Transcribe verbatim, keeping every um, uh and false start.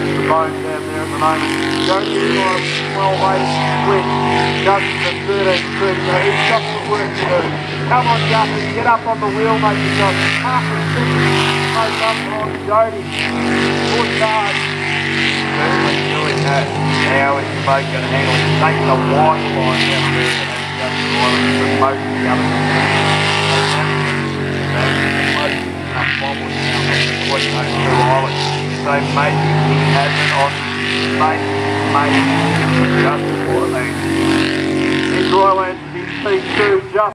the bones down there at the moment. Jody on a well-weighted switch. Justin at thirteen thirty. He's got some work to do. Come on, Justin, get up on the wheel, mate. You've got half a second. Close up on Jody. Push hard. Certainly doing that. How is the boat going to handle it? Taking a wide line down there and just driving for most of the other things. So maybe he has it on maybe, maybe just before the Royal Land P two just